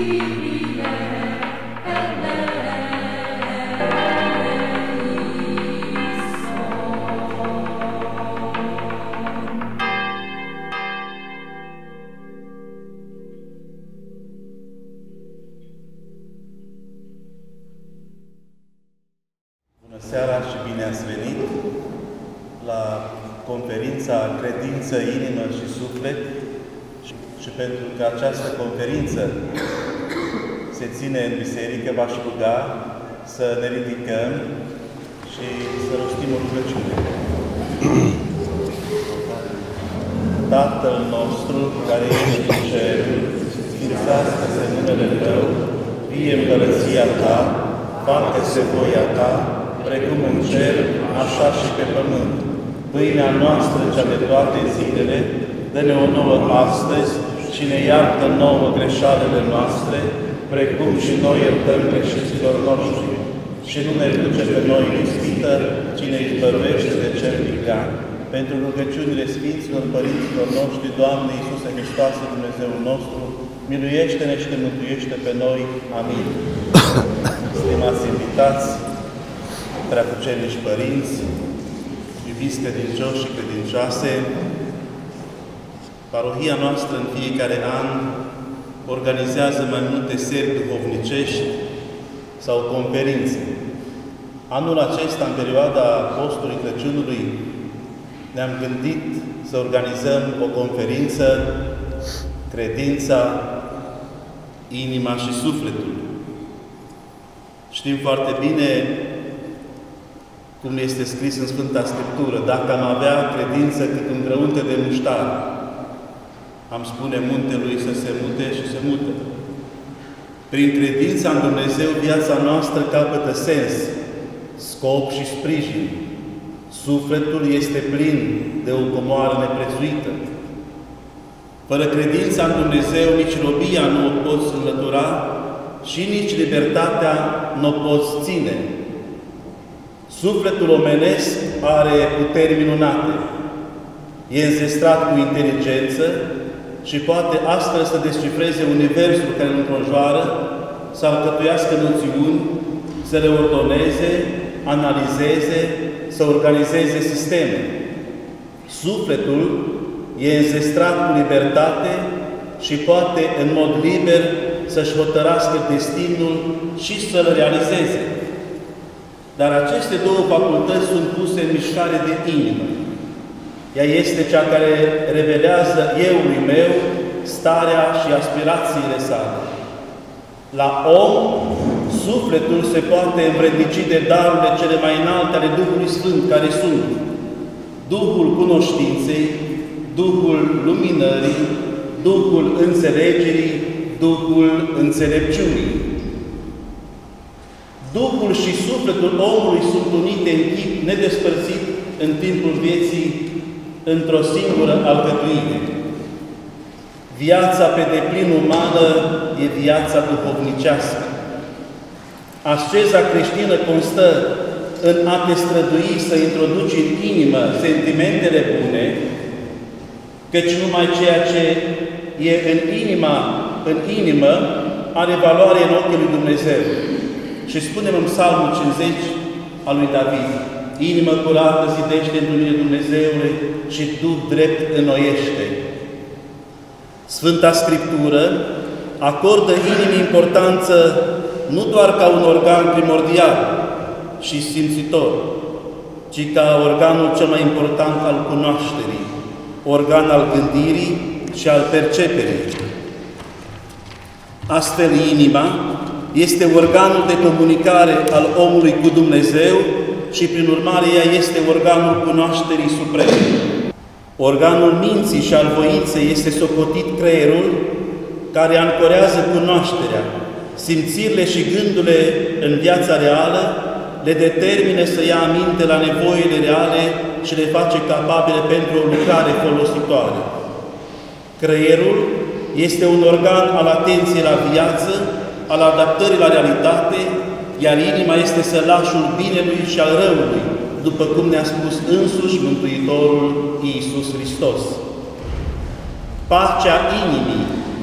Bună seara și bine ați venit la conferința Credință, Inimă și Suflet. Și pentru că această conferință se ține în biserică, v-aș ruga să ne ridicăm și să rostim o rugăciune. Tatăl nostru, care ești în cerul, sfințească-se numele Tău, vie împărăția Ta, facă-se voia Ta, precum în cer, așa și pe pământ. Pâinea noastră cea de toate zilele, dă-ne-o nouă astăzi și ne iartă nouă greșalele noastre, precum și noi iertăm greșiților noștri. Și nu ne duce pe noi în ispită, ci ne izbăvește de cel viclean. Pentru rugăciunile Sfinților Părinților noștri, Doamne Iisuse Hristoase, Dumnezeul nostru, miluiește-ne și ne mântuiește pe noi. Amin. Stimați invitați, preacucernici părinți, iubiți credincioși și credincioase, parohia noastră în fiecare an organizează mai multe seri duhovnicești sau conferințe. Anul acesta, în perioada postului Crăciunului, ne-am gândit să organizăm o conferință, Credința, Inima și Sufletul. Știm foarte bine cum este scris în Sfânta Scriptură: dacă am avea credință cât un grăunte de muștar, am spune muntelui să se mute și se mută. Prin credința în Dumnezeu, viața noastră capătă sens, scop și sprijin. Sufletul este plin de o comoară neprețuită. Fără credința în Dumnezeu, nici robia nu o poți înlătura și nici libertatea nu o poți ține. Sufletul omenesc are puteri minunate. E înzestrat cu inteligență și poate astfel să descifreze universul care îl înconjoară, să alcătuiască noțiuni, să le ordoneze, analizeze, să organizeze sisteme. Sufletul e înzestrat cu libertate și poate în mod liber să-și hotărască destinul și să-l realizeze. Dar aceste două facultăți sunt puse în mișcare de inimă. Ea este cea care revelează euului meu starea și aspirațiile sale. La om, sufletul se poate învrednici de darurile cele mai înalte ale Duhului Sfânt, care sunt Duhul cunoștinței, Duhul luminării, Duhul înțelegerii, Duhul înțelepciunii. Duhul și sufletul omului sunt unite în chip nedespărțit în timpul vieții într-o singură alcătuire. Viața pe deplin umană e viața duhovnicească. Asceza creștină constă în a te strădui să introduci în inimă sentimentele bune, căci numai ceea ce e în inimă are valoare în ochii lui Dumnezeu. Și spunem în Psalmul 50 al lui David: inimă curată zidește într mine, Dumnezeule, și Duh drept înnoiește. Sfânta Scriptură acordă inimii importanță nu doar ca un organ primordial și simțitor, ci ca organul cel mai important al cunoașterii, organ al gândirii și al perceperii. Astfel, inima este organul de comunicare al omului cu Dumnezeu și, prin urmare, ea este organul cunoașterii supreme. Organul minții și al voinței este socotit creierul, care ancorează cunoașterea. Simțirile și gândurile în viața reală le determină să ia aminte la nevoile reale și le face capabile pentru o lucrare folositoare. Creierul este un organ al atenției la viață, al adaptării la realitate, iar inima este sălașul binelui și al răului, după cum ne-a spus însuși Mântuitorul Iisus Hristos. Pacea inimii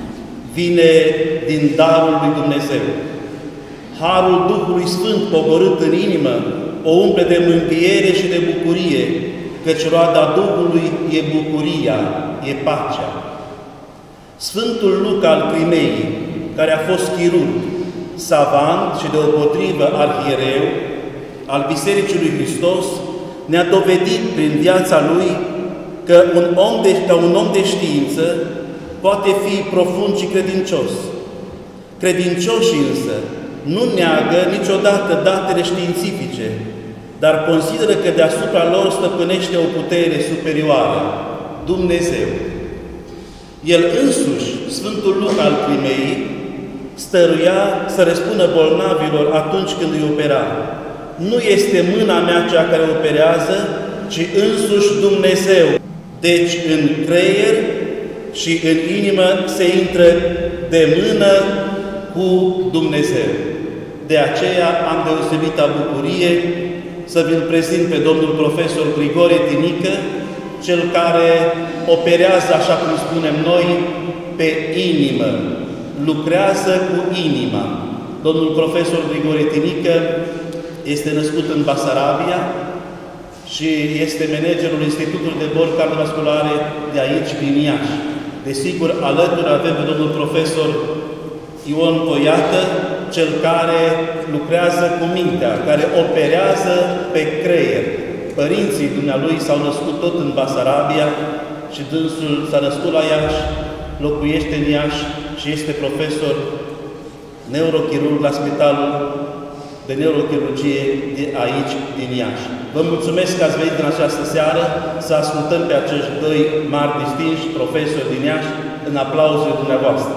vine din darul lui Dumnezeu. Harul Duhului Sfânt pogorât în inimă o umple de mângâiere și de bucurie, căci roada Duhului e bucuria, e pacea. Sfântul Luca al Crimeii, care a fost chirurg, savant și deopotrivă arhiereu al Bisericii lui Hristos, ne-a dovedit prin viața lui că un om de știință poate fi profund și credincios. Credincioșii însă nu neagă niciodată datele științifice, dar consideră că deasupra lor stăpânește o putere superioară, Dumnezeu. El însuși, Sfântul Luca al Crimeii, stăruia să răspună bolnavilor atunci când îi opera. Nu este mâna mea cea care operează, ci însuși Dumnezeu. Deci în creier și în inimă se intră de mână cu Dumnezeu. De aceea am deosebită bucurie să vi-l prezint pe domnul profesor Grigore Tinică, cel care operează, așa cum spunem noi, pe inimă. Lucrează cu inima. Domnul profesor Grigore Tinică este născut în Basarabia și este managerul Institutului de Boli Cardiovasculare de aici, din Iași. Desigur, alături avem pe domnul profesor Ion Toiată, cel care lucrează cu mintea, care operează pe creier. Părinții dumnealui s-au născut tot în Basarabia și dânsul s-a născut la Iași, locuiește în Iași și este profesor neurochirurg la Spitalul de Neurochirurgie de aici, din Iași. Vă mulțumesc că ați venit în această seară să ascultăm pe acești doi mari distinși profesori din Iași în aplauzele dumneavoastră.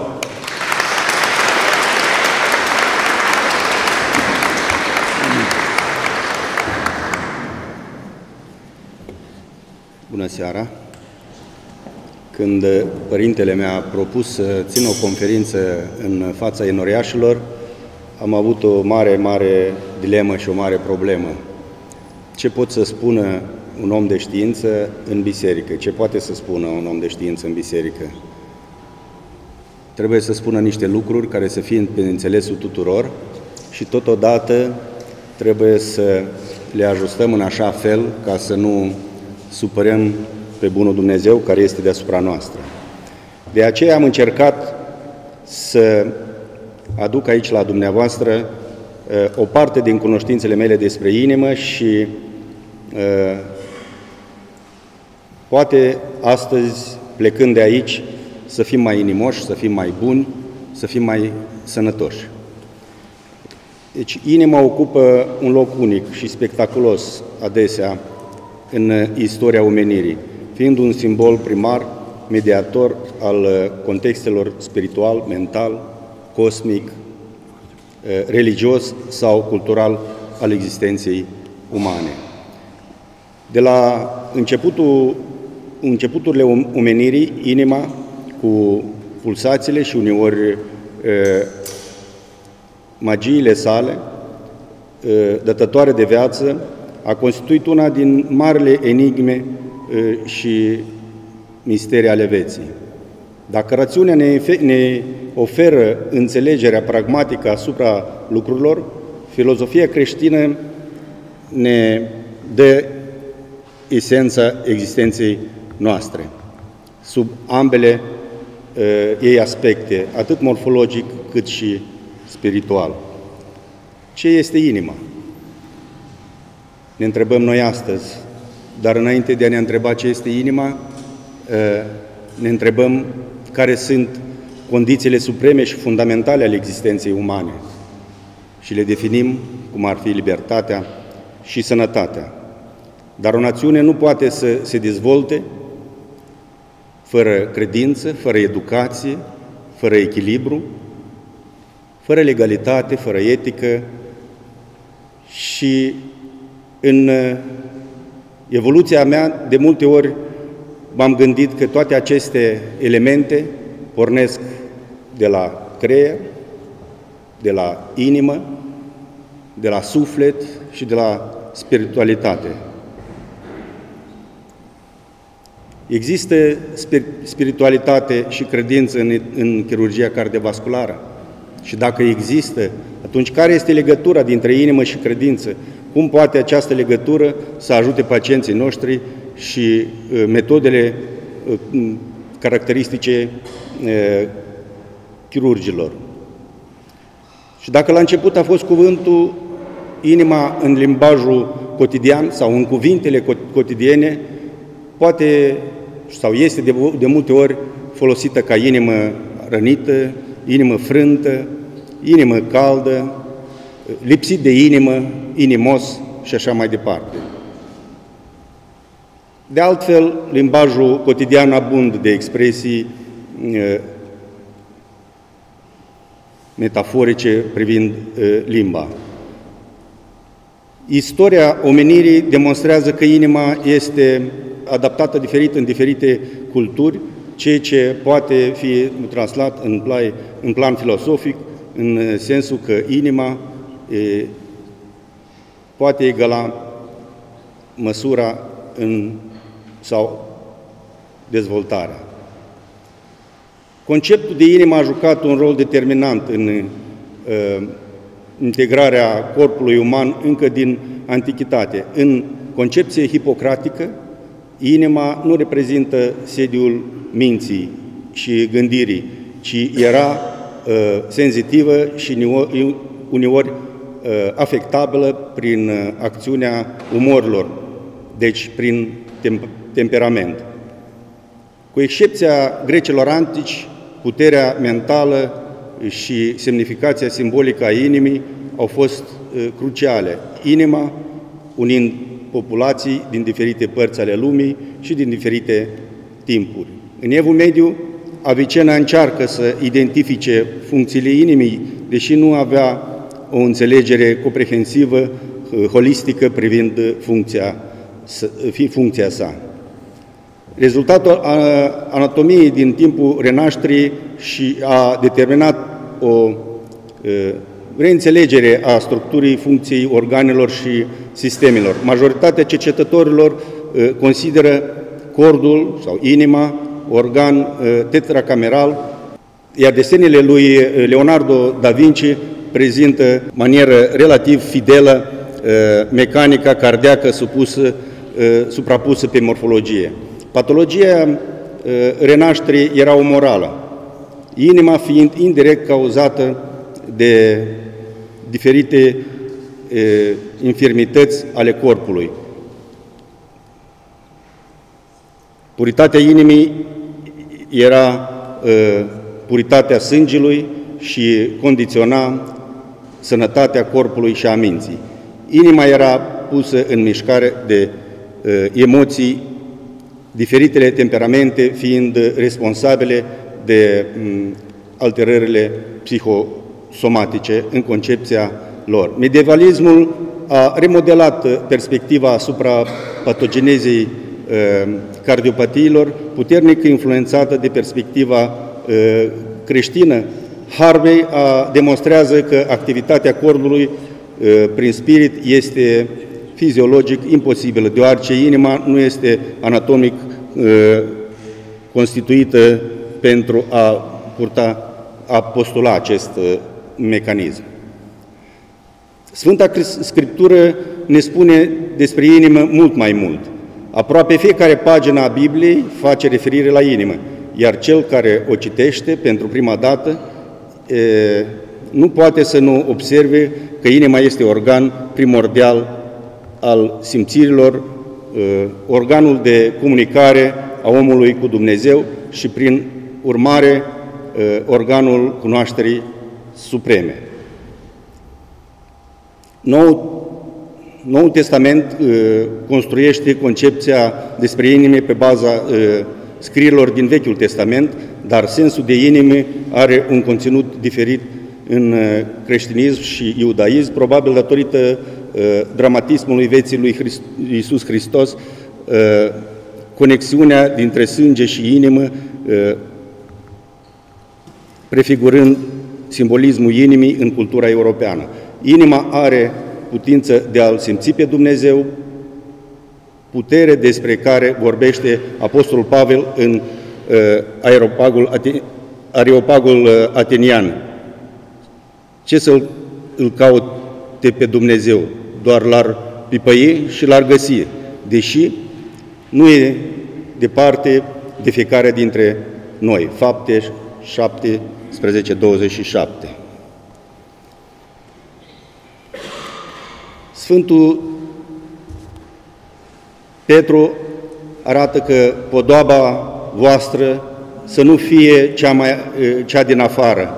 Bună seara! Când părintele mi-a propus să țin o conferință în fața enoriașilor, am avut o mare dilemă și o mare problemă. Ce pot să spună un om de știință în biserică? Ce poate să spună un om de știință în biserică? Trebuie să spună niște lucruri care să fie pe înțelesul tuturor și totodată trebuie să le ajustăm în așa fel ca să nu supărăm pe bunul Dumnezeu care este deasupra noastră. De aceea am încercat să aduc aici la dumneavoastră o parte din cunoștințele mele despre inimă și poate astăzi, plecând de aici, să fim mai inimoși, să fim mai buni, să fim mai sănătoși. Deci, inima ocupă un loc unic și spectaculos adesea în istoria omenirii, fiind un simbol primar, mediator al contextelor spiritual, mental, cosmic, religios sau cultural al existenței umane. De la începuturile omenirii, inima, cu pulsațiile și uneori magiile sale, dătătoare de viață, a constituit una din marile enigme și misterii ale vieții. Dacă rațiunea ne oferă înțelegerea pragmatică asupra lucrurilor, filozofia creștină ne dă esența existenței noastre, sub ambele ei aspecte, atât morfologic cât și spiritual. Ce este inima? Ne întrebăm noi astăzi, dar înainte de a ne întreba ce este inima, ne întrebăm care sunt condițiile supreme și fundamentale ale existenței umane și le definim cum ar fi libertatea și sănătatea. Dar o națiune nu poate să se dezvolte fără credință, fără educație, fără echilibru, fără legalitate, fără etică și în evoluția mea, de multe ori m-am gândit că toate aceste elemente pornesc de la creier, de la inimă, de la suflet și de la spiritualitate. Există spiritualitate și credință în chirurgia cardiovasculară? Și dacă există, atunci care este legătura dintre inimă și credință? Cum poate această legătură să ajute pacienții noștri și metodele caracteristice chirurgilor? Și dacă la început a fost cuvântul inima în limbajul cotidian sau în cuvintele cotidiene, poate sau este de multe ori folosită ca inimă rănită, inimă frântă, inimă caldă, lipsit de inimă, inimos și așa mai departe. De altfel, limbajul cotidian abundă de expresii metaforice privind limba. Istoria omenirii demonstrează că inima este adaptată diferit în diferite culturi, ceea ce poate fi translat în plan filosofic, în sensul că inima poate egala măsura sau dezvoltarea. Conceptul de inimă a jucat un rol determinant în integrarea corpului uman încă din antichitate. În concepție hipocratică, inima nu reprezintă sediul minții și gândirii, ci era senzitivă și uneori afectabilă prin acțiunea umorilor, deci prin temperament. Cu excepția grecilor antici, puterea mentală și semnificația simbolică a inimii au fost cruciale. Inima unind populații din diferite părți ale lumii și din diferite timpuri. În Evul Mediu, Avicena încearcă să identifice funcțiile inimii, deși nu avea o înțelegere comprehensivă, holistică privind funcția sa. Rezultatul anatomiei din timpul renașterii și a determinat o reînțelegere a structurii funcției organelor și sistemelor. Majoritatea cercetătorilor consideră cordul sau inima organ tetracameral, iar desenele lui Leonardo da Vinci prezintă manieră relativ fidelă mecanica cardiacă suprapusă pe morfologie. Patologia renașterii era umorală, inima fiind indirect cauzată de diferite infirmități ale corpului. Puritatea inimii era puritatea sângelui și condiționa sănătatea corpului și a minții. Inima era pusă în mișcare de emoții, diferitele temperamente fiind responsabile de alterările psihosomatice în concepția lor. Medievalismul a remodelat perspectiva asupra patogenezei cardiopatiilor, puternic influențată de perspectiva creștină. Harvey demonstrează că activitatea corpului prin spirit este fiziologic imposibilă, deoarece inima nu este anatomic constituită pentru a postula acest mecanism. Sfânta Scriptură ne spune despre inimă mult mai mult. Aproape fiecare pagină a Bibliei face referire la inimă, iar cel care o citește pentru prima dată nu poate să nu observe că inima este organ primordial al simțirilor, organul de comunicare a omului cu Dumnezeu și, prin urmare, organul cunoașterii supreme. Noul Testament construiește concepția despre inime pe baza scrierilor din Vechiul Testament, dar sensul de inime are un conținut diferit în creștinism și iudaism, probabil datorită dramatismului vieții lui Iisus Hristos, conexiunea dintre sânge și inimă, prefigurând simbolismul inimii în cultura europeană. Inima are putință de a-L simți pe Dumnezeu, putere despre care vorbește Apostolul Pavel în Areopagul atenian. Ce să-l caute pe Dumnezeu? Doar l-ar pipăi și l-ar găsi, deși nu e departe de fiecare dintre noi. Fapte 17:27. Sfântul Petru arată că podoaba voastră să nu fie cea din afară,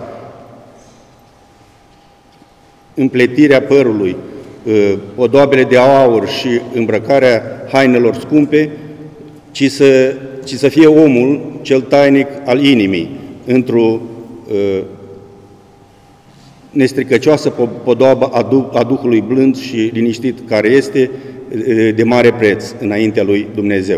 împletirea părului, podoabele de aur și îmbrăcarea hainelor scumpe, ci să fie omul cel tainic al inimii, într-o nestricăcioasă podoabă a Duhului blând și liniștit, care este de mare preț înaintea lui Dumnezeu.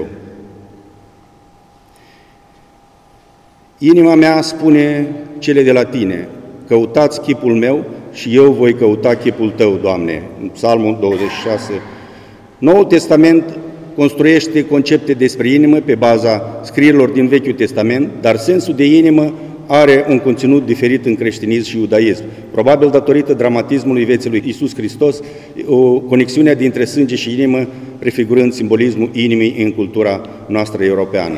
Inima mea spune cele de la tine: căutați chipul meu și eu voi căuta chipul tău, Doamne. În Psalmul 26. Noul Testament construiește concepte despre inimă pe baza scrierilor din Vechiul Testament, dar sensul de inimă are un conținut diferit în creștinism și iudaism, probabil datorită dramatismului vieții lui Iisus Hristos, o conexiune dintre sânge și inimă, prefigurând simbolismul inimii în cultura noastră europeană.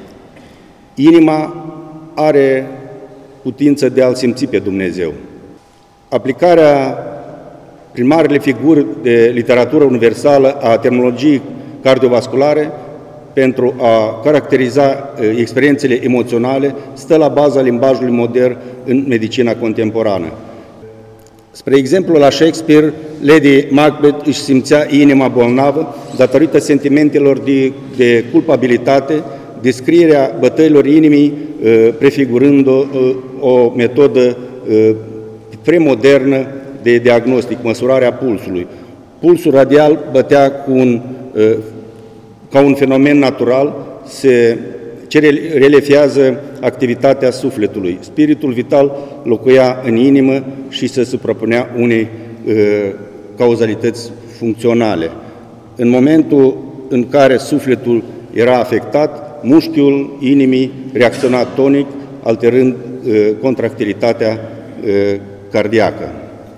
Inima are putință de a-L simți pe Dumnezeu. Aplicarea prin marile figuri de literatură universală a terminologiei cardiovasculare pentru a caracteriza experiențele emoționale stă la baza limbajului modern în medicina contemporană. Spre exemplu, la Shakespeare, Lady Macbeth își simțea inima bolnavă datorită sentimentelor de culpabilitate, descrierea bătăilor inimii, prefigurând o metodă premodernă de diagnostic, măsurarea pulsului. Pulsul radial bătea ca un fenomen natural, ce relefează activitatea sufletului. Spiritul vital locuia în inimă și se suprapunea unei cauzalități funcționale. În momentul în care sufletul era afectat, mușchiul inimii reacționa tonic, alterând contractilitatea cardiacă.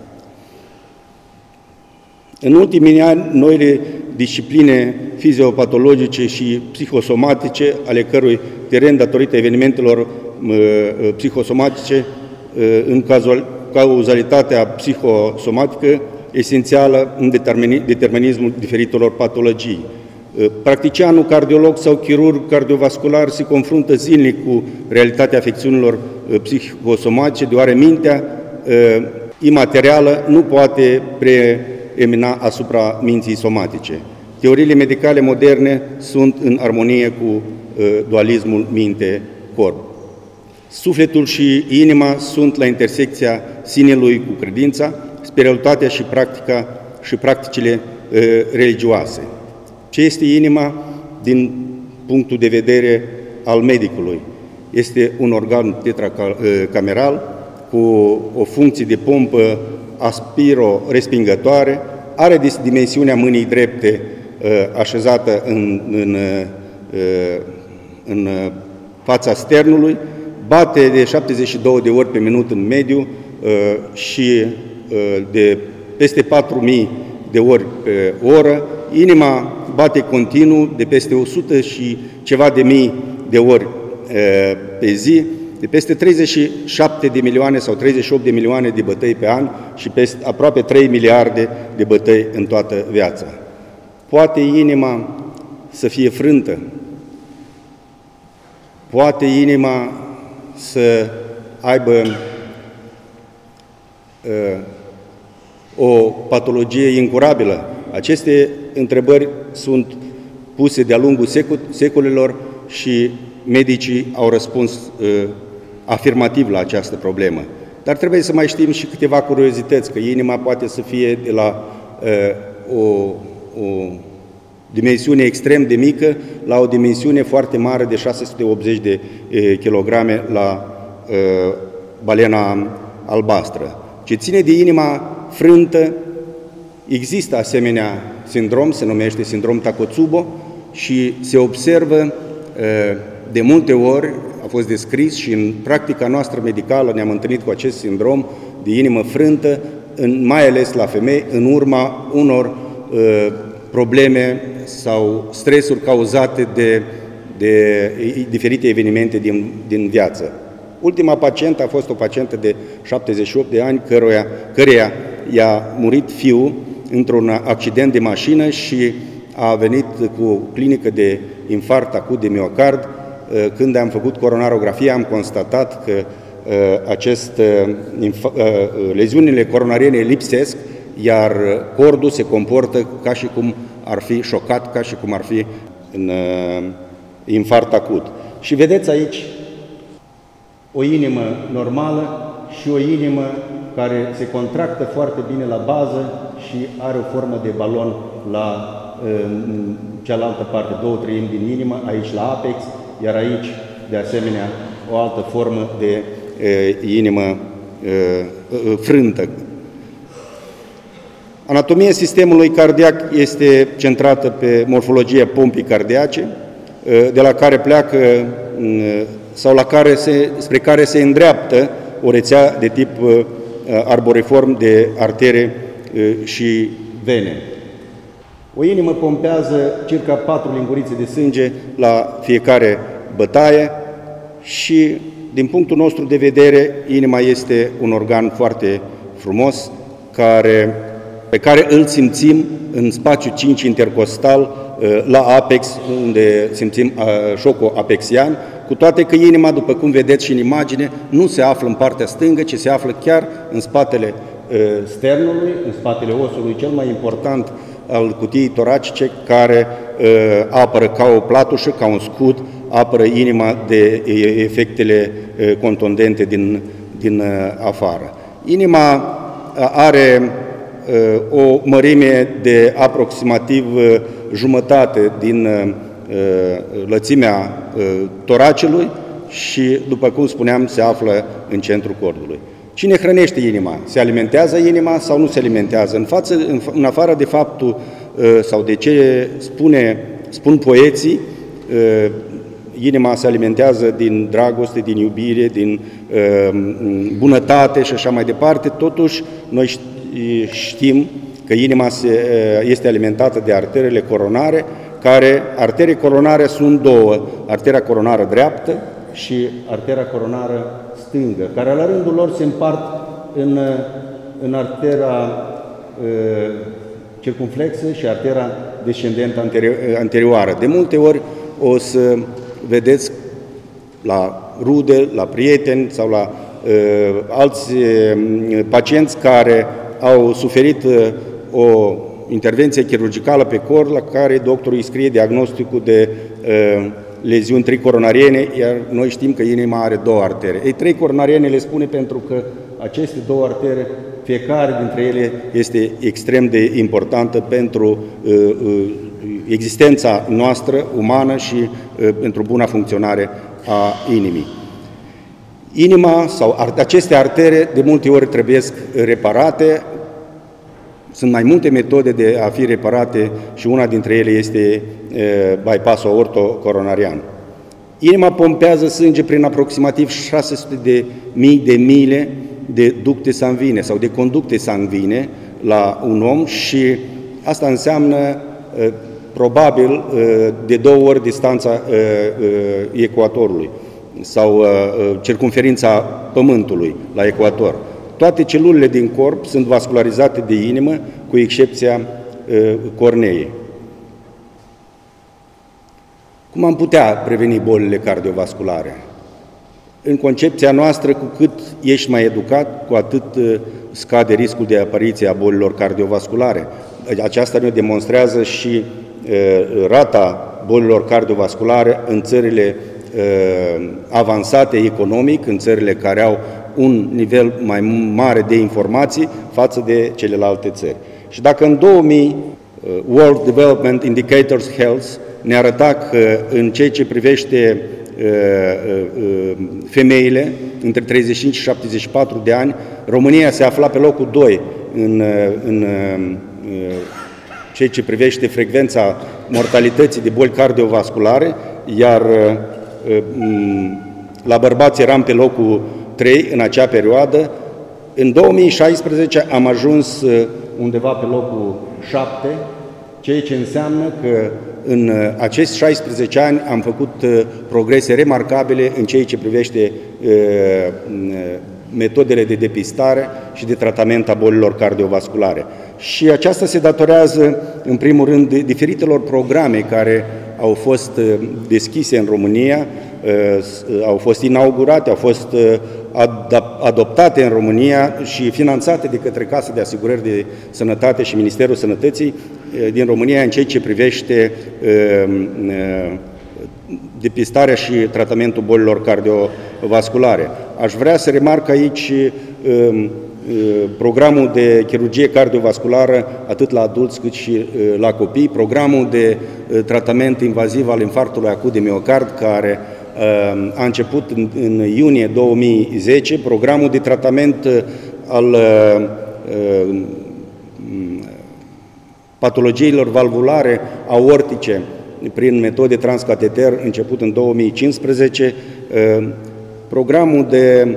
În ultimii ani, noile discipline fiziopatologice și psihosomatice, ale cărui teren, datorită evenimentelor psihosomatice, în cauzalitatea psihosomatică, esențială în determinismul diferitelor patologii. Practicianul cardiolog sau chirurg cardiovascular se confruntă zilnic cu realitatea afecțiunilor psihosomatice, deoarece mintea imaterială nu poate preemina asupra minții somatice. Teoriile medicale moderne sunt în armonie cu dualismul minte-corp. Sufletul și inima sunt la intersecția sinelui cu credința, spiritualitatea și practicile religioase. Ce este inima din punctul de vedere al medicului? Este un organ tetracameral cu o funcție de pompă aspiro-respingătoare, are dimensiunea mâinii drepte așezată în fața sternului, bate de 72 de ori pe minut în mediu și de peste 4.000 de ori pe oră. Inima bate continuu de peste 100 și ceva de mii de ori pe zi, de peste 37 de milioane sau 38 de milioane de bătăi pe an și peste aproape 3 miliarde de bătăi în toată viața. Poate inima să fie frântă? Poate inima să aibă o patologie incurabilă? Aceste întrebări sunt puse de-a lungul secolelor și medicii au răspuns afirmativ la această problemă. Dar trebuie să mai știm și câteva curiozități, că inima poate să fie de la o dimensiune extrem de mică la o dimensiune foarte mare de 680 de kilograme la balena albastră. Ce ține de inima frântă, există asemenea sindrom, se numește sindrom Takotsubo, și se observă de multe ori, a fost descris și în practica noastră medicală ne-am întâlnit cu acest sindrom de inimă frântă, mai ales la femei, în urma unor probleme sau stresuri cauzate de diferite evenimente din viață. Ultima pacientă a fost o pacientă de 78 de ani, căreia i-a murit fiul într-un accident de mașină și a venit cu o clinică de infarct acut de miocard. Când am făcut coronarografie, am constatat că leziunile coronariene lipsesc, iar cordul se comportă ca și cum ar fi șocat, ca și cum ar fi în infarct acut. Și vedeți aici o inimă normală și o inimă care se contractă foarte bine la bază și are o formă de balon la cealaltă parte, 2/3 din inimă, aici la apex, iar aici, de asemenea, o altă formă de inimă frântă. Anatomia sistemului cardiac este centrată pe morfologia pompii cardiace, de la care pleacă sau spre care se îndreaptă o rețea de tip arboriform de artere și vene. O inimă pompează circa 4 lingurițe de sânge la fiecare bătaie și, din punctul nostru de vedere, inima este un organ foarte frumos pe care îl simțim în spațiul 5 intercostal, la apex, unde simțim șocul apexian, cu toate că inima, după cum vedeți și în imagine, nu se află în partea stângă, ci se află chiar în spatele sternului, în spatele osului cel mai important al cutiei toracice, care apără ca o platușă, ca un scut, apără inima de efectele contundente din afară. Inima are o mărime de aproximativ jumătate din lățimea toracelui și, după cum spuneam, se află în centrul cordului. Cine hrănește inima? Se alimentează inima sau nu se alimentează? În afară de faptul sau de ce spun poeții, inima se alimentează din dragoste, din iubire, din bunătate și așa mai departe. Totuși, noi știm că inima este alimentată de arterele coronare, arterii coronare sunt două, arteria coronară dreaptă și arteria coronară stângă, care la rândul lor se împart în arteria circumflexă și arteria descendentă anterioară. De multe ori o să vedeți la rude, la prieteni sau la alți pacienți care au suferit o intervenție chirurgicală pe cor, la care doctorul îi scrie diagnosticul de leziuni tricoronariene, iar noi știm că inima are două artere. Ei, trei coronariene le spune pentru că aceste două artere, fiecare dintre ele este extrem de importantă pentru existența noastră umană și pentru buna funcționare a inimii. Inima sau aceste artere de multe ori trebuie reparate. Sunt mai multe metode de a fi reparate și una dintre ele este bypassul aortocoronarian. Inima pompează sânge prin aproximativ 600.000 de mile de ducte sanguine sau de conducte sanguine la un om și asta înseamnă probabil de 2 ori distanța ecuatorului sau circumferința Pământului la ecuator. Toate celulele din corp sunt vascularizate de inimă, cu excepția corneei. Cum am putea preveni bolile cardiovasculare? În concepția noastră, cu cât ești mai educat, cu atât scade riscul de apariție a bolilor cardiovasculare. Aceasta ne demonstrează și rata bolilor cardiovasculare în țările avansate economic, în țările care au un nivel mai mare de informații față de celelalte țări. Și dacă în 2000 World Development Indicators Health ne arăta că în ceea ce privește femeile între 35 și 74 de ani, România se afla pe locul 2 ceea ce privește frecvența mortalității de boli cardiovasculare, iar la bărbați eram pe locul 3 în acea perioadă. În 2016 am ajuns undeva pe locul 7, ceea ce înseamnă că în acești 16 ani am făcut progrese remarcabile în ceea ce privește metodele de depistare și de tratament a bolilor cardiovasculare. Și aceasta se datorează, în primul rând, diferitelor programe care au fost deschise în România, au fost inaugurate, au fost adoptate în România și finanțate de către Casa de Asigurări de Sănătate și Ministerul Sănătății din România în ceea ce privește depistarea și tratamentul bolilor cardiovasculare. Aș vrea să remarc aici programul de chirurgie cardiovasculară atât la adulți cât și la copii, programul de tratament invaziv al infarctului acut de miocard, care a început în iunie 2010, programul de tratament al patologiilor valvulare aortice prin metode transcateter început în 2015, programul de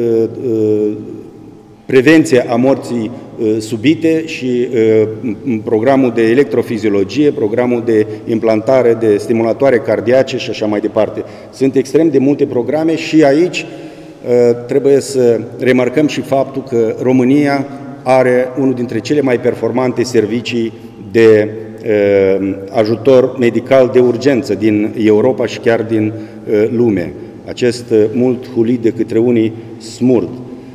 prevenție a morții subite și programul de electrofiziologie, programul de implantare de stimulatoare cardiace și așa mai departe. Sunt extrem de multe programe și aici trebuie să remarcăm și faptul că România are unul dintre cele mai performante servicii de ajutor medical de urgență din Europa și chiar din lume. Acest mult hulit de către unii smurd.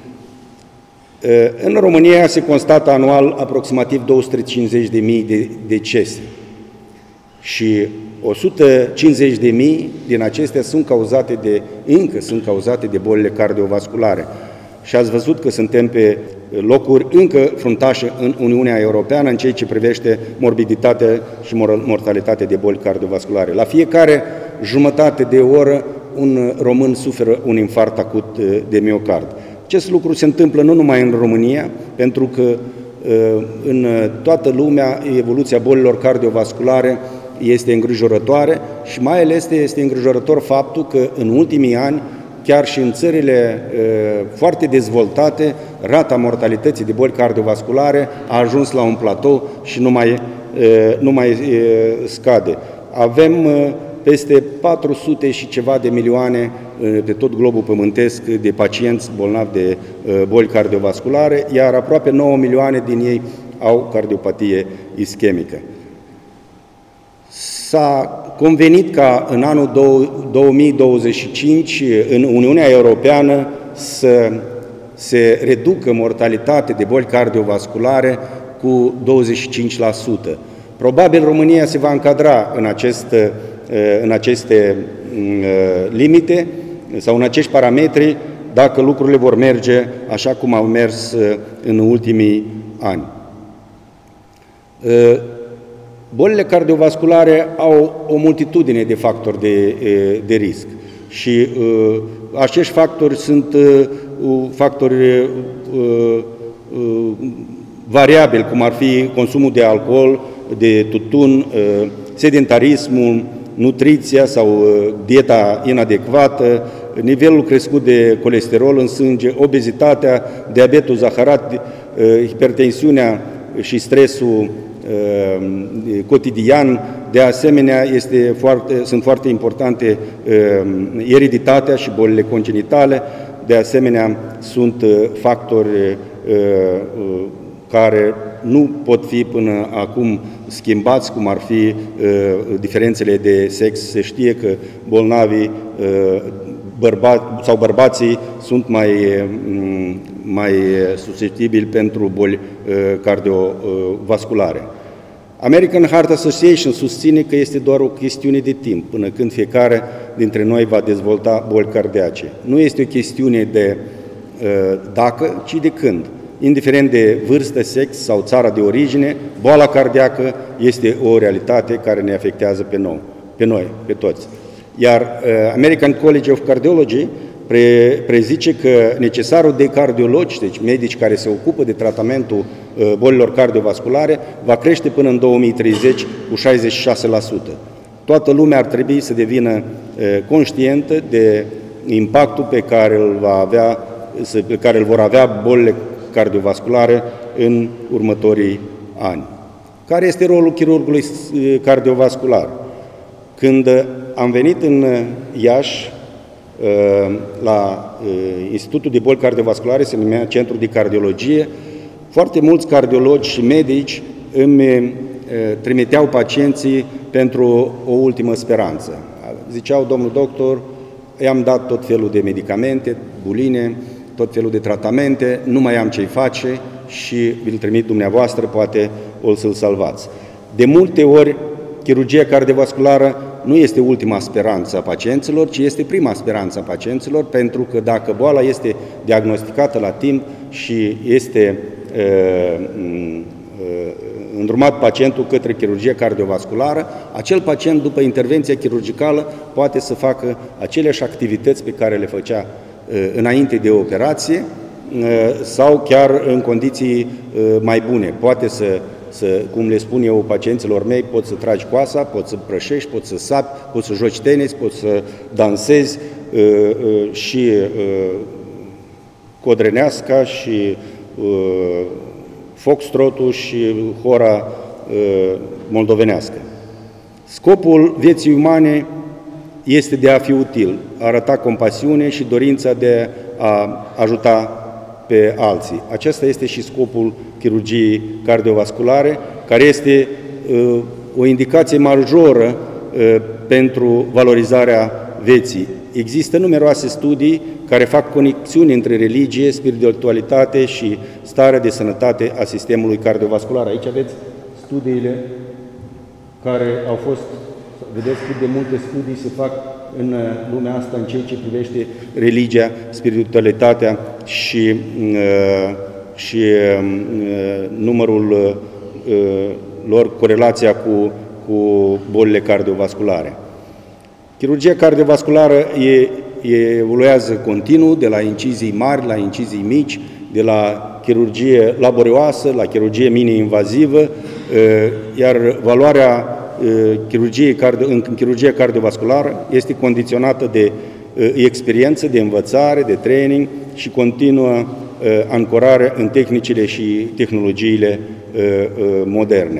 În România se constată anual aproximativ 250.000 de decese și 150.000 din acestea încă sunt cauzate de bolile cardiovasculare. Și ați văzut că suntem pe locuri încă fruntașe în Uniunea Europeană în ceea ce privește morbiditatea și mortalitatea de boli cardiovasculare. La fiecare jumătate de oră un român suferă un infarct acut de miocard. Acest lucru se întâmplă nu numai în România, pentru că în toată lumea evoluția bolilor cardiovasculare este îngrijorătoare și mai ales este îngrijorător faptul că în ultimii ani, chiar și în țările foarte dezvoltate, rata mortalității de boli cardiovasculare a ajuns la un platou și nu mai scade. Avem peste 400 și ceva de milioane pe tot globul pământesc de pacienți bolnavi de boli cardiovasculare, iar aproape 9 milioane din ei au cardiopatie ischemică. S-a convenit ca în anul 2025 în Uniunea Europeană să se reducă mortalitatea de boli cardiovasculare cu 25%. Probabil România se va încadra în aceste limite sau în acești parametri dacă lucrurile vor merge așa cum au mers în ultimii ani. Bolile cardiovasculare au o multitudine de factori de risc și acești factori sunt factori variabili, cum ar fi consumul de alcool, de tutun, sedentarismul, nutriția sau dieta inadecvată, nivelul crescut de colesterol în sânge, obezitatea, diabetul zaharat, hipertensiunea și stresul cotidian. De asemenea, sunt foarte importante ereditatea și bolile congenitale. De asemenea, sunt factori care nu pot fi până acum schimbați, cum ar fi diferențele de sex. Se știe că bolnavii bărbații sunt mai susceptibili pentru boli cardiovasculare. American Heart Association susține că este doar o chestiune de timp până când fiecare dintre noi va dezvolta boli cardiace. Nu este o chestiune de dacă, ci de când. Indiferent de vârstă, sex sau țara de origine, boala cardiacă este o realitate care ne afectează pe noi, pe toți. Iar American College of Cardiology prezice că necesarul de cardiologi, deci medici care se ocupă de tratamentul bolilor cardiovasculare, va crește până în 2030 cu 66%. Toată lumea ar trebui să devină conștientă de impactul pe care îl vor avea bolile cardiovasculare în următorii ani. Care este rolul chirurgului cardiovascular? Când am venit în Iași, la Institutul de Boli Cardiovasculare, se numea Centru de Cardiologie, foarte mulți cardiologi și medici îmi trimiteau pacienții pentru o ultimă speranță. Ziceau, domnul doctor, i-am dat tot felul de medicamente, buline, tot felul de tratamente, nu mai am ce-i face și vi-l trimit dumneavoastră, poate o să-l salvați. De multe ori, chirurgia cardiovasculară nu este ultima speranță a pacienților, ci este prima speranță a pacienților, pentru că dacă boala este diagnosticată la timp și este îndrumat pacientul către chirurgie cardiovasculară, acel pacient, după intervenția chirurgicală, poate să facă aceleași activități pe care le făcea înainte de operație sau chiar în condiții mai bune. Poate să, cum le spun eu pacienților mei, poți să tragi coasa, poți să prășești, poți să sapi, poți să joci tenis, poți să dansezi și codreneasca și foxtrotul și hora moldovenească. Scopul vieții umane este de a fi util, a arăta compasiune și dorința de a ajuta pe alții. Acesta este și scopul chirurgiei cardiovasculare, care este o indicație majoră pentru valorizarea vieții. Există numeroase studii care fac conexiuni între religie, spiritualitate și starea de sănătate a sistemului cardiovascular. Aici aveți studiile care au fost, vedeți cât de multe studii se fac în lumea asta în ceea ce privește religia, spiritualitatea și numărul lor, corelația cu bolile cardiovasculare. Chirurgia cardiovasculară evoluează continuu, de la incizii mari la incizii mici, de la chirurgie laborioasă la chirurgie mini-invazivă, iar valoarea în chirurgia cardiovasculară este condiționată de experiență, de învățare, de training și continuă ancorare în tehnicile și tehnologiile moderne.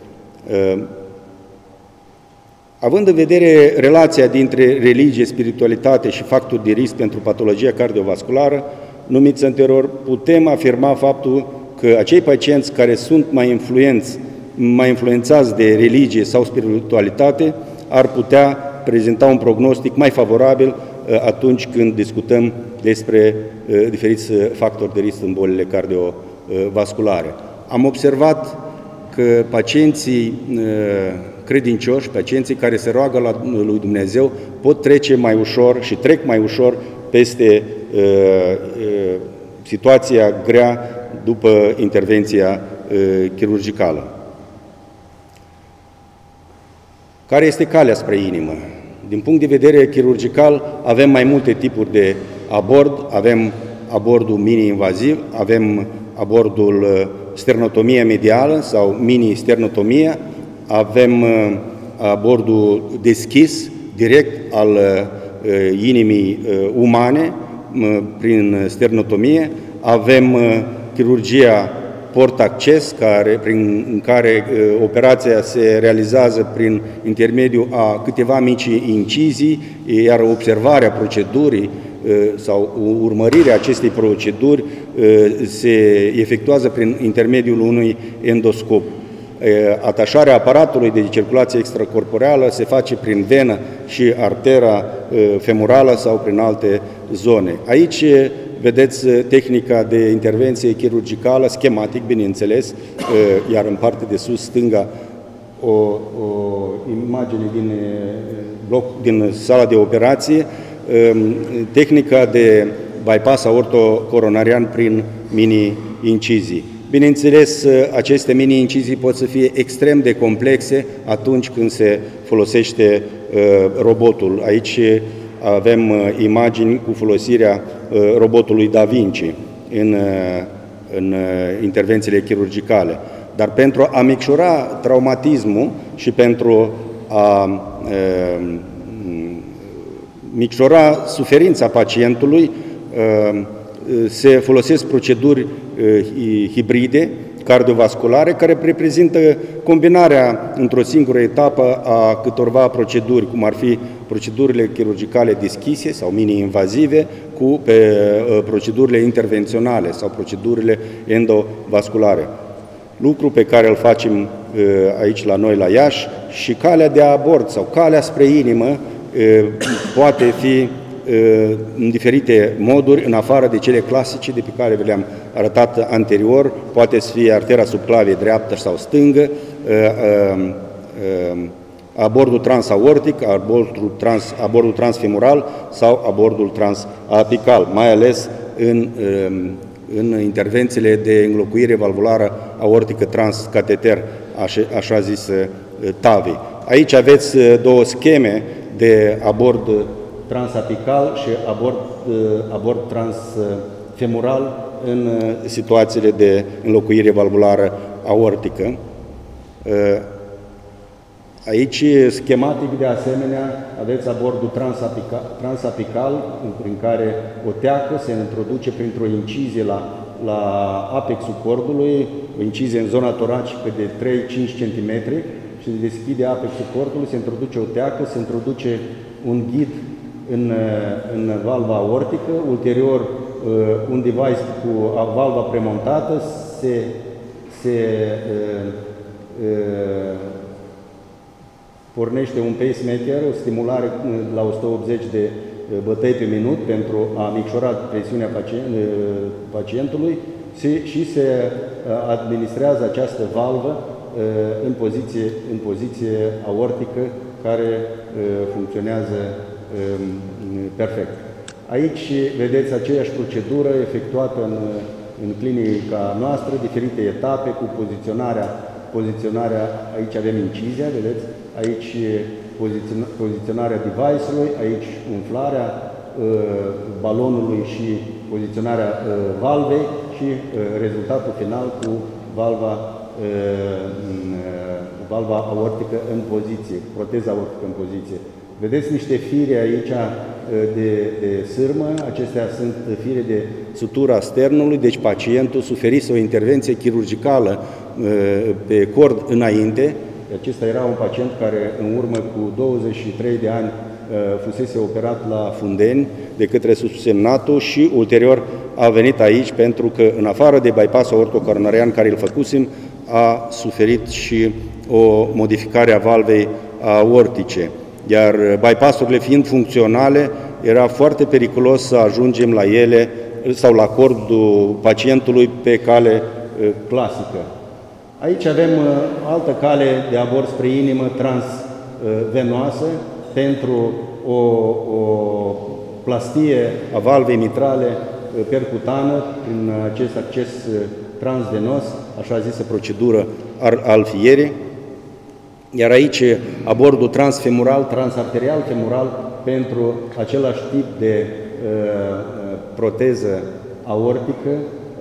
Având în vedere relația dintre religie, spiritualitate și factori de risc pentru patologia cardiovasculară, numiți anterior, putem afirma faptul că acei pacienți care sunt mai influențați de religie sau spiritualitate ar putea prezenta un prognostic mai favorabil atunci când discutăm despre diferiți factori de risc în bolile cardiovasculare. Am observat că pacienții credincioși, pacienții care se roagă la lui Dumnezeu, pot trece mai ușor și trec mai ușor peste situația grea după intervenția chirurgicală. Care este calea spre inimă? Din punct de vedere chirurgical, avem mai multe tipuri de abord. Avem abordul mini-invaziv, avem abordul sternotomia medială sau mini-sternotomia, avem abordul deschis, direct al inimii umane, prin sternotomie, avem chirurgia port-acces, în care operația se realizează prin intermediul a câteva mici incizii, iar observarea procedurii sau urmărirea acestei proceduri se efectuează prin intermediul unui endoscop. Atașarea aparatului de circulație extracorporeală se face prin venă și artera femorală sau prin alte zone. Aici vedeți tehnica de intervenție chirurgicală, schematic, bineînțeles, iar în partea de sus, stânga, o imagine din sala de operație, tehnica de bypass aortocoronarian prin mini-incizii. Bineînțeles, aceste mini-incizii pot să fie extrem de complexe atunci când se folosește robotul. Aici avem imagini cu folosirea robotului Da Vinci în intervențiile chirurgicale. Dar pentru a micșora traumatismul și pentru a micșora suferința pacientului, se folosesc proceduri hibride, cardiovasculare, care reprezintă combinarea într-o singură etapă a câtorva proceduri, cum ar fi procedurile chirurgicale deschise sau mini-invazive, cu procedurile intervenționale sau procedurile endovasculare. Lucru pe care îl facem aici la noi la Iași, și calea de abort sau calea spre inimă poate fi în diferite moduri, în afară de cele clasice de pe care le-am arătat anterior. Poate să fie artera subclavie dreaptă sau stângă, abortul transaortic, abortul transfemoral sau abortul transapical, mai ales în intervențiile de înlocuire valvulară aortică transcateter, așa zis TAVI. Aici aveți două scheme de abord transapical și abord transfemoral în situațiile de înlocuire valvulară aortică. Aici, schematic, de asemenea, aveți abordul transapical, prin care o teacă se introduce printr-o incizie la apexul cordului, o incizie în zona toracică de 3-5 cm și se deschide apexul cordului, se introduce o teacă, se introduce un ghid în valva aortică, ulterior un device cu valva premontată pornește un pacemaker, o stimulare la 180 de bătăi pe minut pentru a micșora presiunea pacientului și se administrează această valvă în poziție aortică, care funcționează perfect. Aici vedeți aceeași procedură efectuată în clinica noastră, diferite etape cu poziționarea, aici avem incizia, vedeți, aici poziționarea device-ului, aici umflarea balonului și poziționarea valvei și rezultatul final cu valva aortică în poziție, proteza aortică în poziție. Vedeți niște fire aici de sârmă, acestea sunt fire de sutura sternului, deci pacientul suferise o intervenție chirurgicală pe cord înainte. Acesta era un pacient care în urmă cu 23 de ani fusese operat la Fundeni de către subsemnatul și ulterior a venit aici pentru că, în afară de bypass aortocoronarian care îl făcusem, a suferit și o modificare a valvei aortice. Iar bypassurile fiind funcționale, era foarte periculos să ajungem la ele sau la cordul pacientului pe cale clasică. Aici avem altă cale de abord spre inimă transvenoasă pentru o plastie a valvei mitrale percutană prin acest acces transvenos, așa zisă procedură alfierii. Iar aici abordul transfemoral, transarterial femoral pentru același tip de proteză aortică.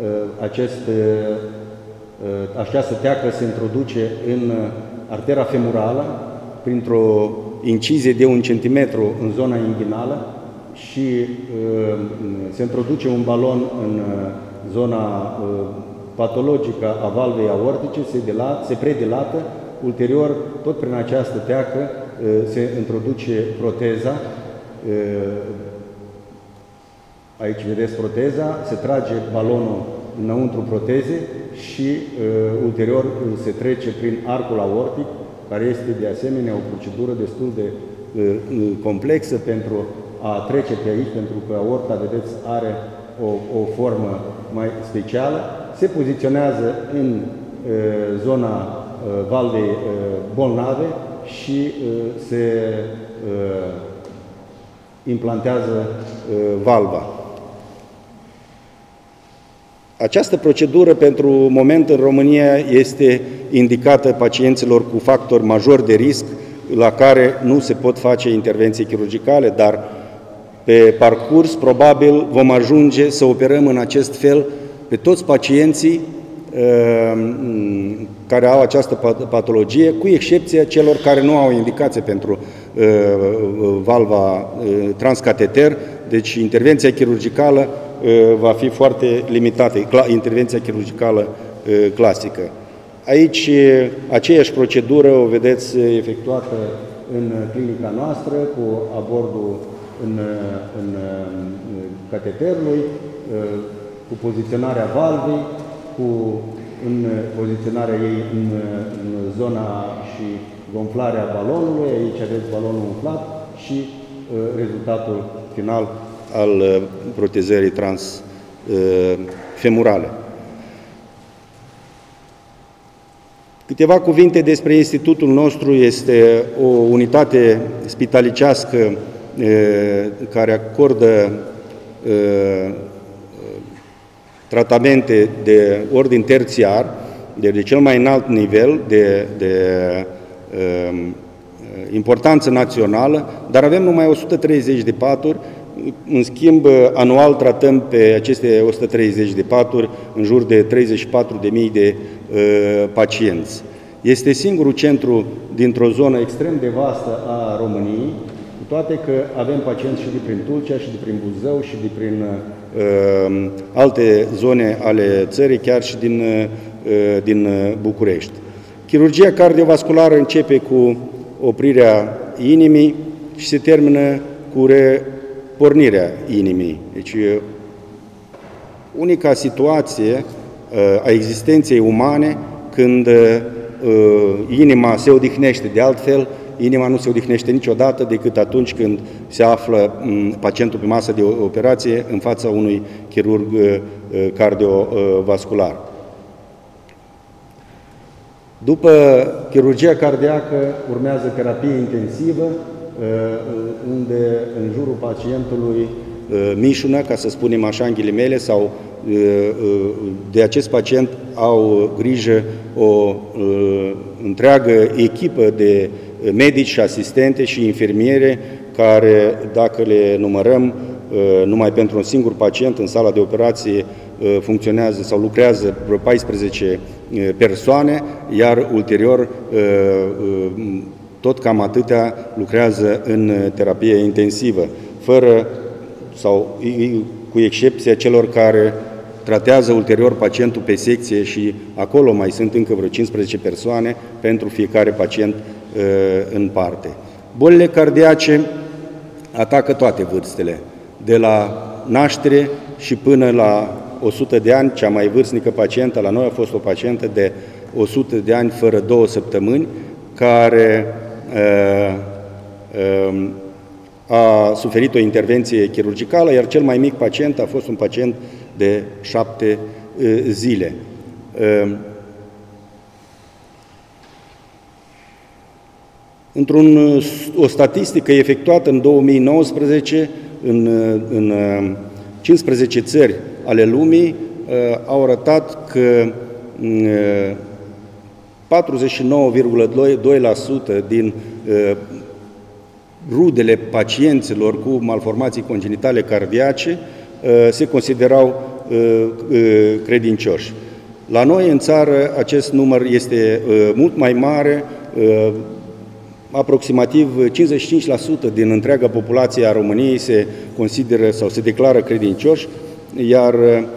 Această teacă se introduce în artera femorală printr-o incizie de 1 cm în zona inghinală și se introduce un balon în zona patologică a valvei aortice, se predilată. Ulterior, tot prin această teacă, se introduce proteza. Aici vedeți proteza, se trage balonul înăuntru protezei și ulterior se trece prin arcul aortic, care este de asemenea o procedură destul de complexă pentru a trece pe aici, pentru că aorta, vedeți, are o formă mai specială. Se poziționează în zona valvei bolnave și se implantează valva. Această procedură pentru moment în România este indicată pacienților cu factori majori de risc la care nu se pot face intervenții chirurgicale, dar Pe parcurs, probabil, vom ajunge să operăm în acest fel pe toți pacienții care au această patologie, cu excepția celor care nu au indicație pentru valva transcateter, deci intervenția chirurgicală va fi foarte limitată, intervenția chirurgicală clasică. Aici, aceeași procedură o vedeți efectuată în clinica noastră, cu abordul în cateterului, cu poziționarea valvei, în poziționarea ei în zona și gonflarea balonului. Aici aveți balonul umflat și rezultatul final al protezării transfemurale. Câteva cuvinte despre institutul nostru. Este o unitate spitalicească care acordă tratamente de ordin terțiar, de cel mai înalt nivel de importanță națională, dar avem numai 130 de paturi. În schimb, anual tratăm pe aceste 130 de paturi în jur de 34.000 de pacienți. Este singurul centru dintr-o zonă extrem de vastă a României, cu toate că avem pacienți și de prin Tulcea, și de prin Buzău, și de prin alte zone ale țării, chiar și din București. Chirurgia cardiovasculară începe cu oprirea inimii și se termină cu pornirea inimii. Deci, unica situație a existenței umane când inima se odihnește. De altfel, inima nu se odihnește niciodată decât atunci când se află pacientul pe masă de operație în fața unui chirurg cardiovascular. După chirurgia cardiacă urmează terapie intensivă, unde în jurul pacientului mișună, ca să spunem așa în ghilimele, sau de acest pacient au grijă o întreagă echipă de medici și asistente și infirmiere care, dacă le numărăm, numai pentru un singur pacient în sala de operație funcționează sau lucrează vreo 14 persoane, iar ulterior tot cam atâtea lucrează în terapie intensivă, fără sau cu excepția celor care tratează ulterior pacientul pe secție și acolo mai sunt încă vreo 15 persoane pentru fiecare pacient în parte. Bolile cardiace atacă toate vârstele, de la naștere și până la 100 de ani. Cea mai vârstnică pacientă la noi a fost o pacientă de 100 de ani fără 2 săptămâni, care a suferit o intervenție chirurgicală, iar cel mai mic pacient a fost un pacient de 7 zile. O statistică efectuată în 2019 în 15 țări ale lumii au arătat că 49,2% din rudele pacienților cu malformații congenitale cardiace se considerau credincioși. La noi, în țară, acest număr este mult mai mare, aproximativ 55% din întreaga populație a României se consideră sau se declară credincioși, iar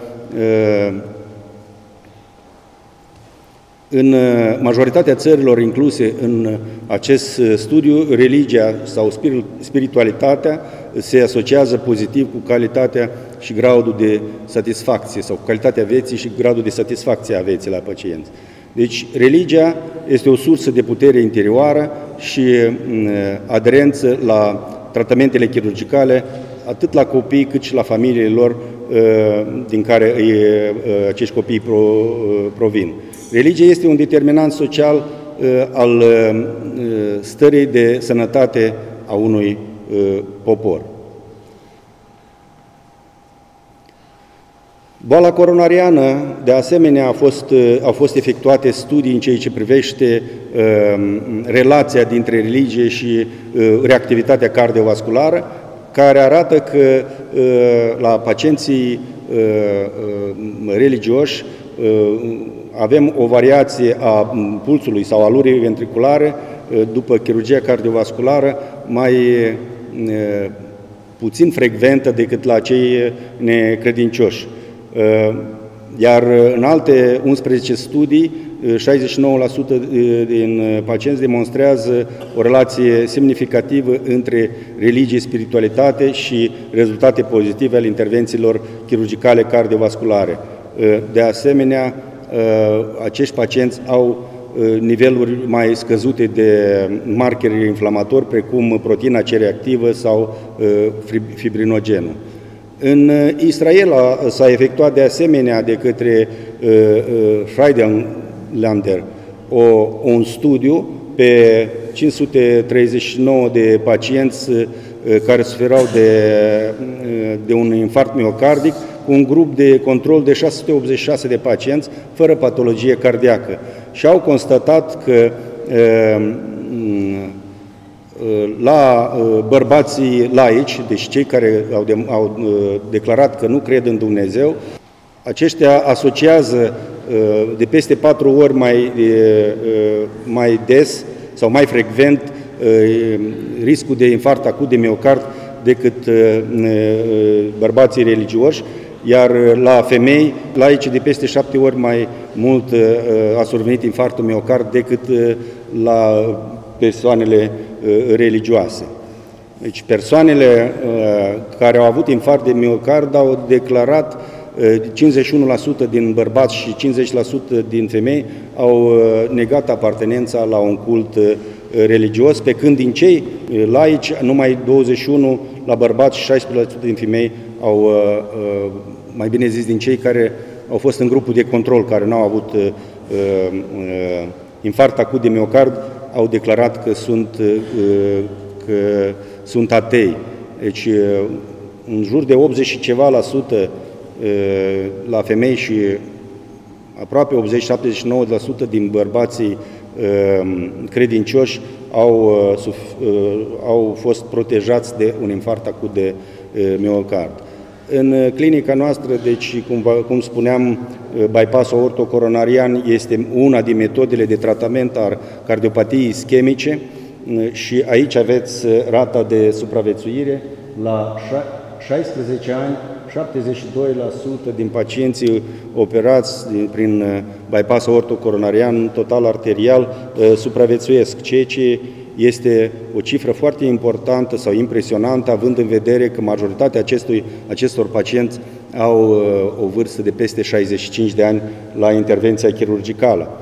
în majoritatea țărilor incluse în acest studiu, religia sau spiritualitatea se asociază pozitiv cu calitatea și gradul de satisfacție sau cu calitatea vieții și gradul de satisfacție a vieții la pacienți. Deci, religia este o sursă de putere interioară și aderență la tratamentele chirurgicale, atât la copii cât și la familiile lor din care acești copii provin. Religia este un determinant social al stării de sănătate a unui popor. Boala coronariană, de asemenea, au fost efectuate studii în ceea ce privește relația dintre religie și reactivitatea cardiovasculară. care arată că la pacienții religioși avem o variație a pulsului sau a alurii ventriculare după chirurgia cardiovasculară mai puțin frecventă decât la cei necredincioși. Iar în alte 11 studii, 69% din pacienți demonstrează o relație semnificativă între religie, spiritualitate și rezultate pozitive ale intervențiilor chirurgicale cardiovasculare. De asemenea, acești pacienți au niveluri mai scăzute de markeri inflamatori, precum proteina C reactivă sau fibrinogenul. În Israel s-a efectuat de asemenea de către Friedenlander un studiu pe 539 de pacienți care suferau de un infarct miocardic, cu un grup de control de 686 de pacienți fără patologie cardiacă. Și au constatat că la bărbații laici, deci cei care au declarat că nu cred în Dumnezeu, aceștia asociază de peste 4 ori mai des sau mai frecvent riscul de infarct acut de miocard decât bărbații religioși, iar la femei laici de peste 7 ori mai mult a survenit infarctul miocard decât la persoanele religioase. Deci persoanele care au avut infarct de miocard au declarat 51% din bărbați și 50% din femei au negat apartenența la un cult religios, pe când din cei laici numai 21% la bărbați și 16% din femei au, mai bine zis, din cei care au fost în grupul de control, care nu au avut infarct acut de miocard, au declarat că sunt atei. Deci, în jur de 80 și ceva la sută la femei și aproape 80-79% din bărbații credincioși au fost protejați de un infarct acut de miocard. În clinica noastră, deci, cum spuneam, bypass aortocoronarian este una din metodele de tratament al cardiopatiei ischemice și aici aveți rata de supraviețuire. La 16 ani, 72% din pacienții operați prin bypass aortocoronarian total arterial supraviețuiesc, ceea ce este o cifră foarte importantă sau impresionantă, având în vedere că majoritatea acestor pacienți au o vârstă de peste 65 de ani la intervenția chirurgicală.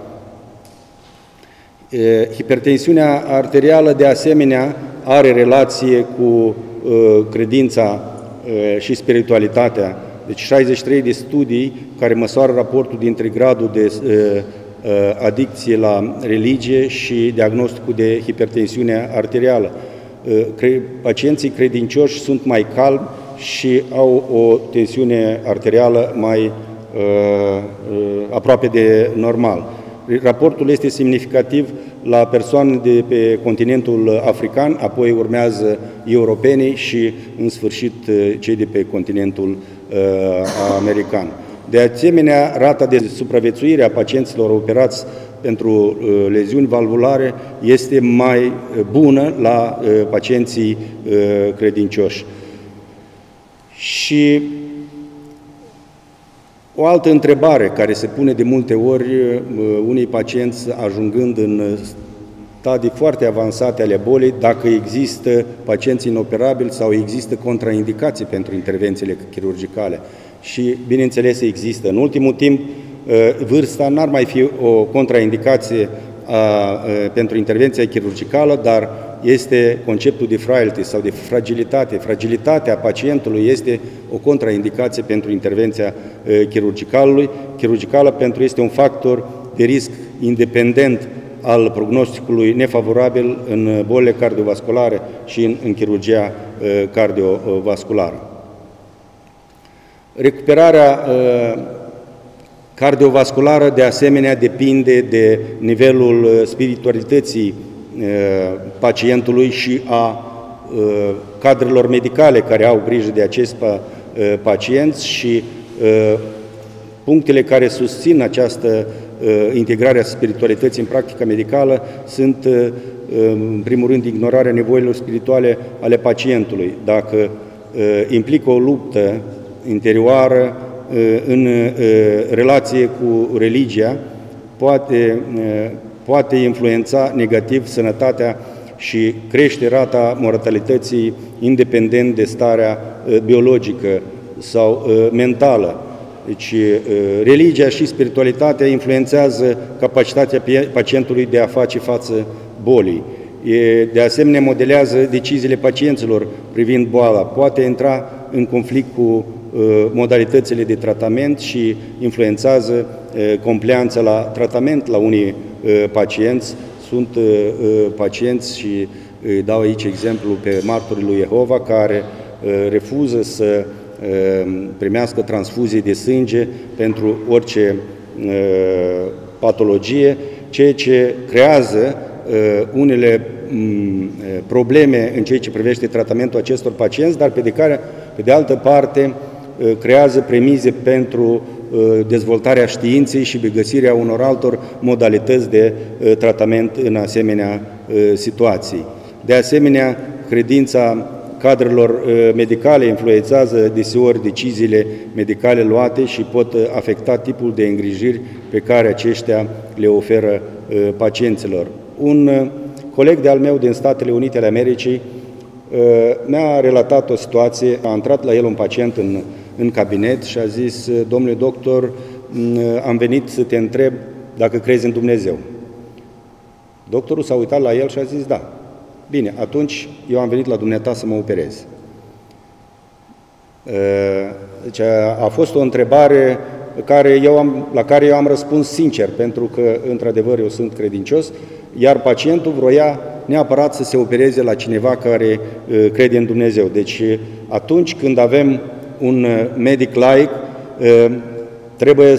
Hipertensiunea arterială, de asemenea, are relație cu credința și spiritualitatea. Deci 63 de studii care măsoară raportul dintre gradul de adicție la religie și diagnosticul de hipertensiune arterială. Pacienții credincioși sunt mai calmi și au o tensiune arterială mai aproape de normal. Raportul este semnificativ la persoane de pe continentul african, apoi urmează europenii și, în sfârșit, cei de pe continentul american. De asemenea, rata de supraviețuire a pacienților operați pentru leziuni valvulare este mai bună la pacienții credincioși. Și o altă întrebare care se pune de multe ori unii pacienți ajungând în stadii foarte avansate ale bolii, dacă există pacienți inoperabili sau există contraindicații pentru intervențiile chirurgicale. Și, bineînțeles, există. În ultimul timp, vârsta n-ar mai fi o contraindicație pentru intervenția chirurgicală, dar este conceptul de frailty sau de fragilitate. Fragilitatea pacientului este o contraindicație pentru intervenția chirurgicală, pentru că este un factor de risc independent al prognosticului nefavorabil în bolile cardiovasculare și în chirurgia cardiovasculară. Recuperarea cardiovasculară, de asemenea, depinde de nivelul spiritualității pacientului și a cadrelor medicale care au grijă de acești pacienți și punctele care susțin această integrare a spiritualității în practica medicală sunt, în primul rând, ignorarea nevoilor spirituale ale pacientului. Dacă implică o luptă interioară în relație cu religia, poate influența negativ sănătatea și crește rata mortalității independent de starea biologică sau mentală. Deci, religia și spiritualitatea influențează capacitatea pacientului de a face față bolii. De asemenea, modelează deciziile pacienților privind boala. Poate intra în conflict cu modalitățile de tratament și influențează compleanța la tratament la unii pacienți. Sunt pacienți și îi dau aici exemplu pe martorii lui Jehova care refuză să primească transfuzii de sânge pentru orice patologie, ceea ce creează unele probleme în ceea ce privește tratamentul acestor pacienți, dar pe de altă parte creează premize pentru dezvoltarea științei și găsirea unor altor modalități de tratament în asemenea situații. De asemenea, credința cadrelor medicale influențează deseori deciziile medicale luate și pot afecta tipul de îngrijiri pe care aceștia le oferă pacienților. Un coleg de-al meu din Statele Unite ale Americii mi-a relatat o situație. A intrat la el un pacient în cabinet și a zis: domnule doctor, am venit să te întreb dacă crezi în Dumnezeu. Doctorul s-a uitat la el și a zis: da. Bine, atunci eu am venit la dumneata să mă operez. Deci a fost o întrebare la care eu am răspuns sincer, pentru că, într-adevăr, eu sunt credincios, iar pacientul vroia neapărat să se opereze la cineva care crede în Dumnezeu. Deci, atunci când avem un medic laic, trebuie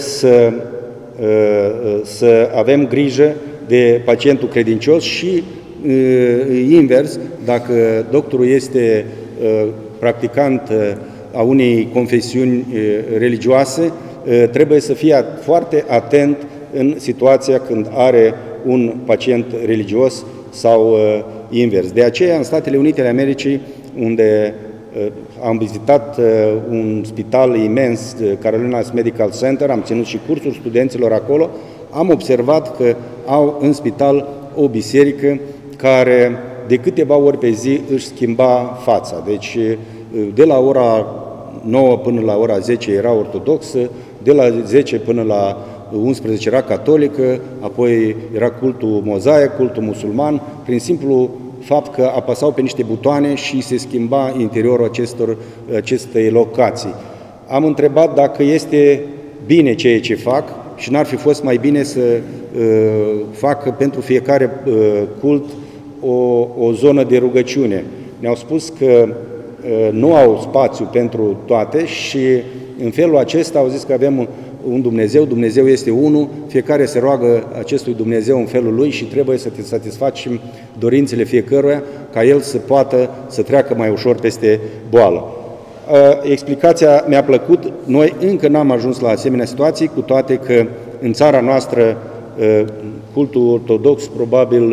să avem grijă de pacientul credincios și invers, dacă doctorul este practicant a unei confesiuni religioase, trebuie să fie foarte atent în situația când are un pacient religios sau invers. De aceea, în Statele Unite ale Americii, unde am vizitat un spital imens, Carolinas Medical Center, am ținut și cursuri studenților acolo, am observat că au în spital o biserică care de câteva ori pe zi își schimba fața. Deci de la ora 9 până la ora 10 era ortodoxă, de la 10 până la 11 era catolică, apoi era cultul mozaic, cultul musulman, prin simplu fapt că apăsau pe niște butoane și se schimba interiorul acestei locații. Am întrebat dacă este bine ceea ce fac și n-ar fi fost mai bine să facă pentru fiecare cult o zonă de rugăciune. Ne-au spus că nu au spațiu pentru toate și în felul acesta au zis că avem un Dumnezeu, Dumnezeu este unul, fiecare se roagă acestui Dumnezeu în felul lui și trebuie să te satisfacem dorințele fiecăruia ca el să poată să treacă mai ușor peste boală. Explicația mi-a plăcut, noi încă n-am ajuns la asemenea situații, cu toate că în țara noastră cultul ortodox probabil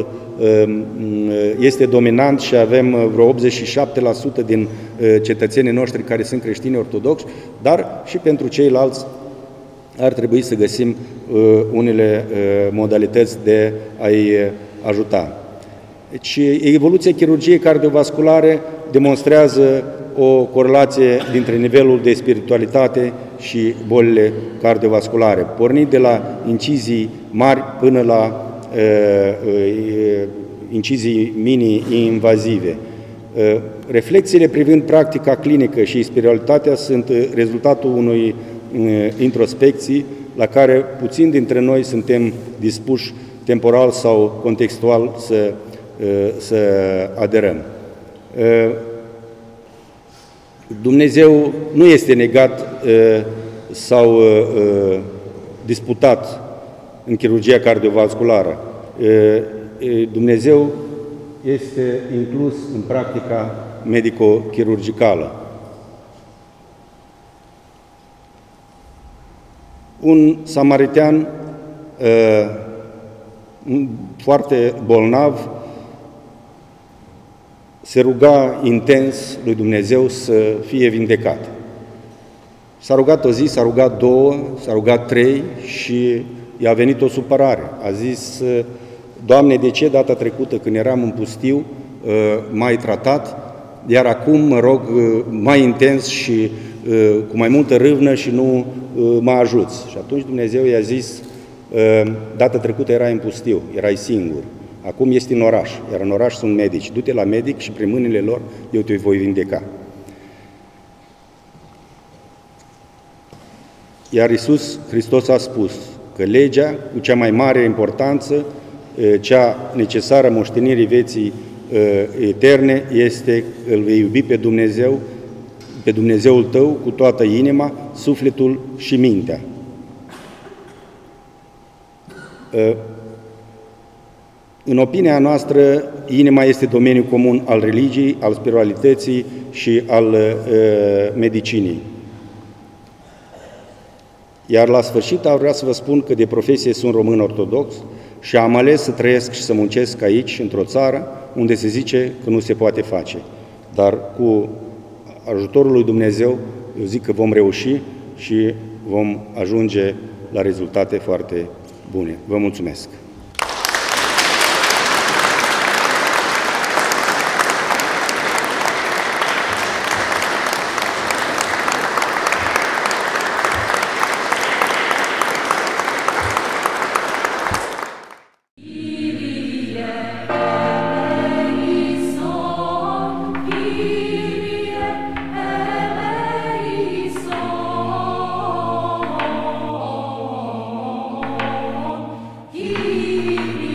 este dominant și avem vreo 87% din cetățenii noștri care sunt creștini ortodoxi, dar și pentru ceilalți ar trebui să găsim unele modalități de a-i ajuta. Deci, evoluția chirurgiei cardiovasculare demonstrează o corelație dintre nivelul de spiritualitate și bolile cardiovasculare, pornind de la incizii mari până la incizii mini-invazive. Reflexiile privind practica clinică și spiritualitatea sunt rezultatul unui introspecții la care puțin dintre noi suntem dispuși temporal sau contextual să aderăm. Dumnezeu nu este negat sau disputat în chirurgia cardiovasculară. Dumnezeu este inclus în practica medico-chirurgicală. Un samaritean foarte bolnav se ruga intens lui Dumnezeu să fie vindecat. S-a rugat o zi, s-a rugat două, s-a rugat trei și i-a venit o supărare. A zis: Doamne, de ce data trecută când eram în pustiu m-ai tratat, iar acum mă rog mai intens și cu mai multă râvnă și nu mă ajuți? Și atunci Dumnezeu i-a zis: data trecută erai în pustiu, erai singur, acum ești în oraș, iar în oraș sunt medici. Du-te la medic și prin mâinile lor eu te voi vindeca. Iar Iisus Hristos a spus că legea, cu cea mai mare importanță, cea necesară moștenirii vieții eterne, este: îl vei iubi pe Dumnezeul tău cu toată inima, sufletul și mintea. În opinia noastră, inima este domeniul comun al religiei, al spiritualității și al medicinii. Iar la sfârșit vrea să vă spun că de profesie sunt român ortodox și am ales să trăiesc și să muncesc aici, într-o țară unde se zice că nu se poate face. Dar cu ajutorul lui Dumnezeu, eu zic că vom reuși și vom ajunge la rezultate foarte bune. Vă mulțumesc! Kyrie